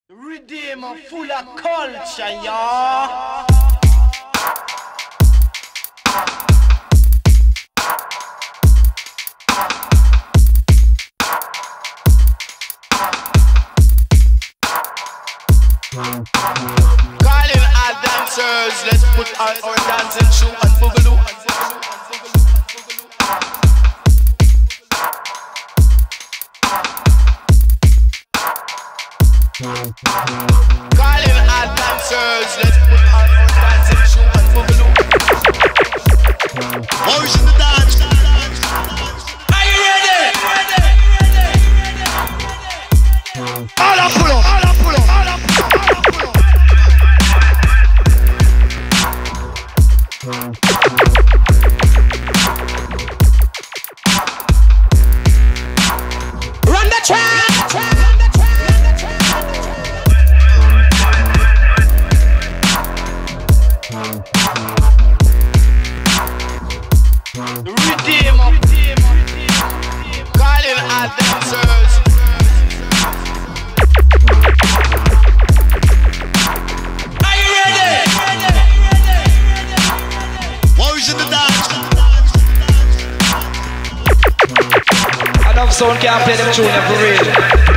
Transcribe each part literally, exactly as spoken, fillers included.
Redeemer full of culture, y'all. Calling our dancers, let's put on our dancing shoe and boogaloo. Calling our dancers, let's put on our dancing shoe and boogaloo. Boys in the dance. Are you ready? All up, pull up, all up, pull up, all up, pull up, all up, pull up. Run the track. Redeemer, calling our dancers. Are you ready? Boys in the dance. Enough sound can't play them tune for real.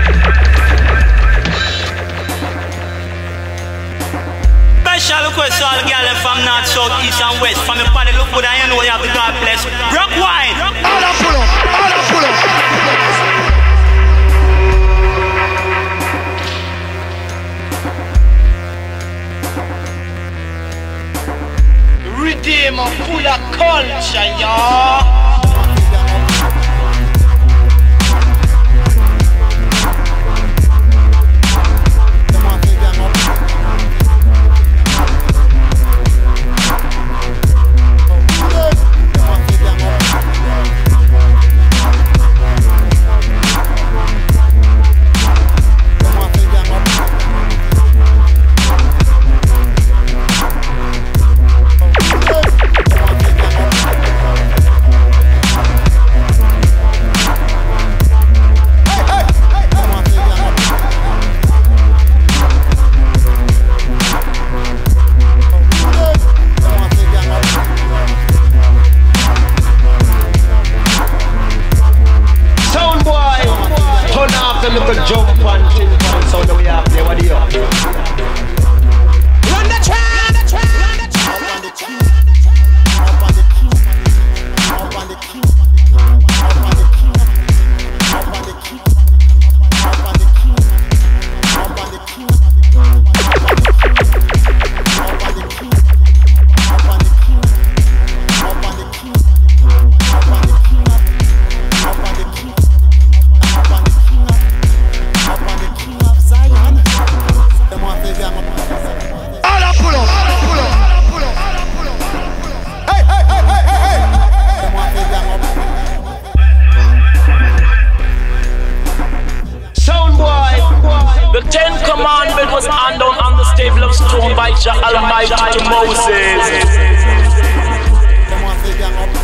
Special request to all the girls from north, south, east and west. From your body look good and you know you have the God bless. Rock wine. All up, pull up, all up, pull up. Redeemer full of culture, y'all. Look at jump and tin pan sound that we have there. What do you have? Run the track, the track, run the track. Up on the key, up on the key, up on the key, up on the key, up on the key, up on the key, up on the key, up on the key, up on the key, up on the key, up on the key, up on the key, up on the key, up on the key. Up on the king of Zion. Them want to jam up. All up, pull up, all up, pull up, all up, pull up, all up, pull up. Hey, hey, hey, hey, hey, hey. Them want to jam up. Sound boy. The Ten Commandments was handed down on the stable of stone by Jah Almighty to Moses. Them want to jam up.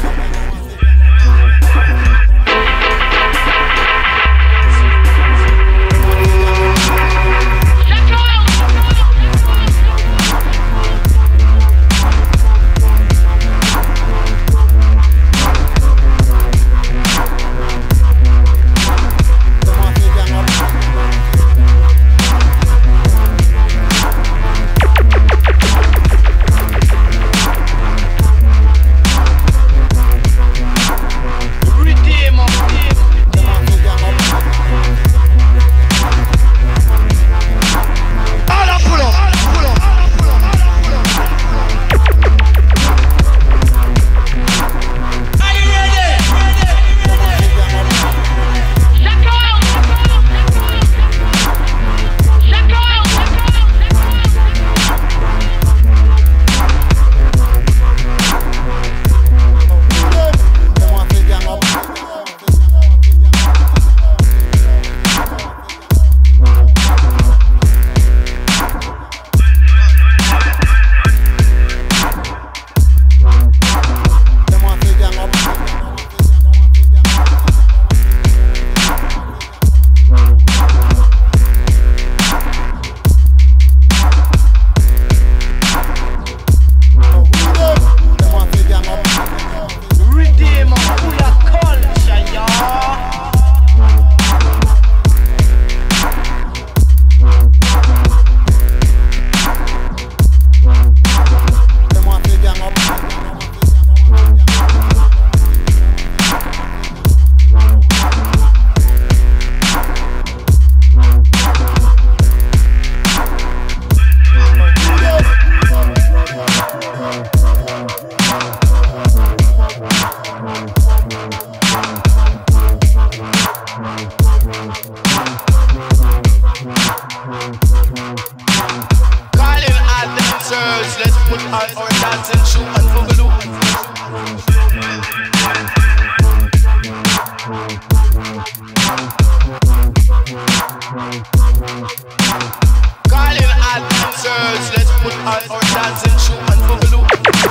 Calling all dancers, let's put all our dancing shoe and boogaloo.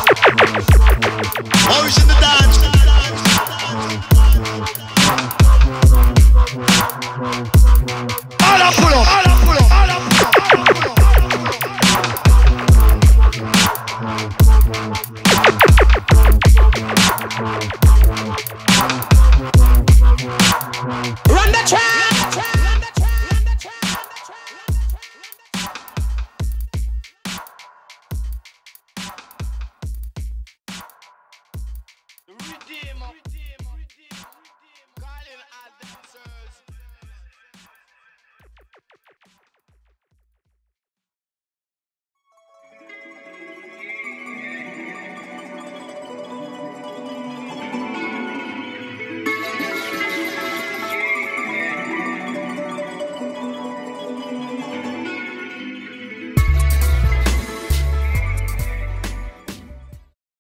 Origin the dance. All up, pull up, all up, pull up, all up, pull up, all up, pull up. Run the track. Redeemer.